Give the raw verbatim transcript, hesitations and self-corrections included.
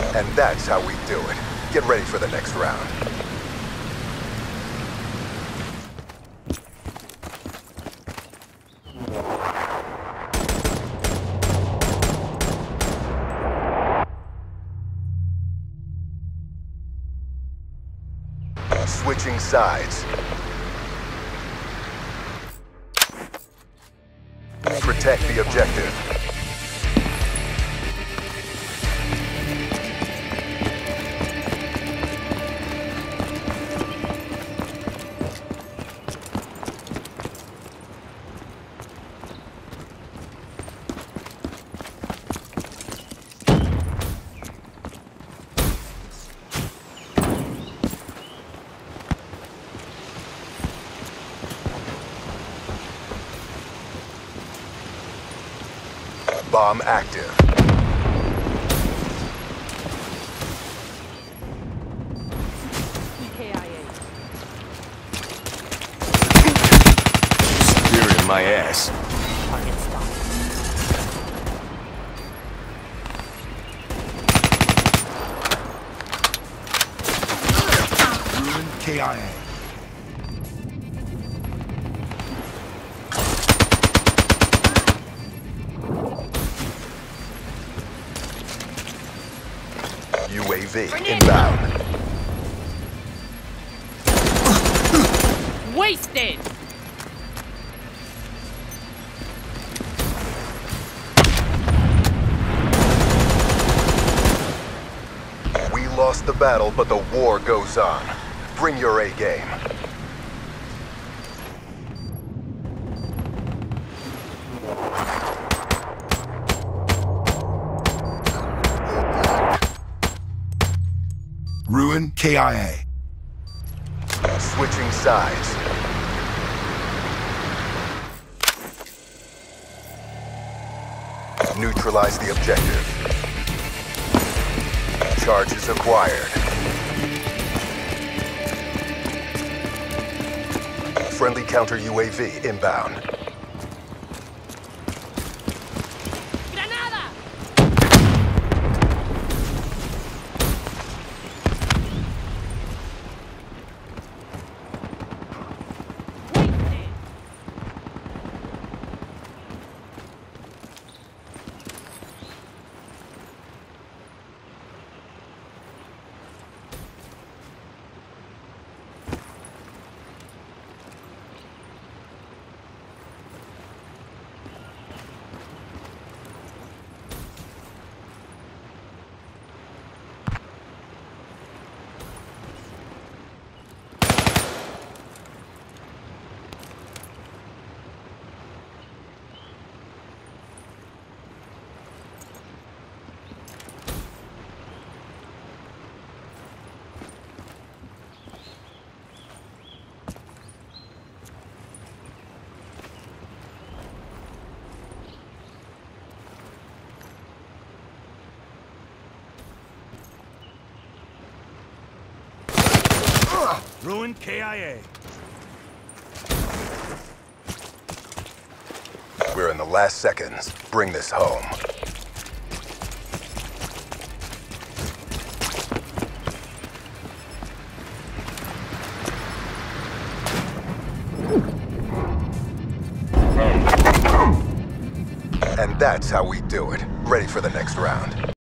And that's how we do it. Get ready for the next round. Switching sides. Protect the objective. Bomb active. K I A. Spear in my ass. Target stop. Ruin K I A. U A V inbound. Wasted! We lost the battle, but the war goes on. Bring your A game. Ruin K I A. Switching sides. Neutralize the objective. Charges acquired. Friendly counter U A V inbound. Granada! Wasted! Ruin K I A. We're in the last seconds. Bring this home. And that's how we do it. Ready for the next round.